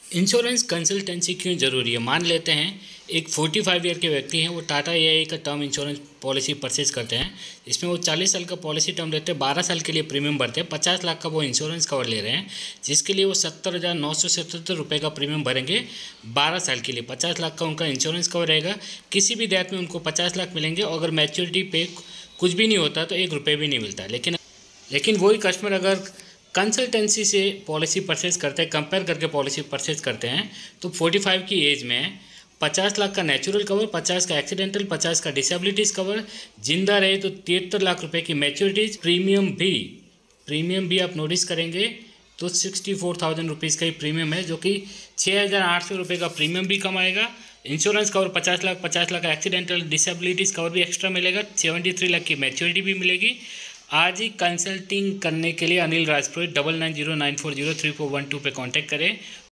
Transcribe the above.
Insurance consultancy क्यों ज़रूरी है? मान लेते हैं एक 45 ईयर के व्यक्ति हैं, वो टाटा एआई का टर्म इंश्योरेंस पॉलिसी परचेज करते हैं। इसमें वो 40 साल का पॉलिसी टर्म लेते हैं, 12 साल के लिए प्रीमियम भरते हैं, 50 लाख का वो इंश्योरेंस कवर ले रहे हैं, जिसके लिए वो 70,977 रुपये का प्रीमियम भरेंगे 12 साल के लिए। 50 लाख का उनका इंश्योरेंस कवर रहेगा। किसी भी डेथ में उनको 50 लाख मिलेंगे और अगर मैच्योरिटी पे कुछ भी नहीं होता तो 1 रुपये भी नहीं मिलता। लेकिन वही कस्टमर अगर कंसल्टेंसी से पॉलिसी परचेज करते हैं, कंपेयर करके पॉलिसी परचेज करते हैं, तो 45 की एज में 50 लाख का नेचुरल कवर, 50 का एक्सीडेंटल, 50 का डिसेबिलिटीज़ कवर, जिंदा रहे तो 73 लाख रुपए की मैच्योरिटीज। प्रीमियम भी आप नोटिस करेंगे तो 64,000 रुपीज़ का ही प्रीमियम है, जो कि 6,800 रुपये का प्रीमियम भी कमाएगा। इंश्योरेंस कवर 50 लाख का एक्सीडेंटल डिसेबिलिटीज़ कवर भी एक्स्ट्रा मिलेगा, 73 लाख की मैच्योरिटी भी मिलेगी। आज ही कंसल्टिंग करने के लिए अनिल राजपुरोहित 9909403412 पे कांटेक्ट करें।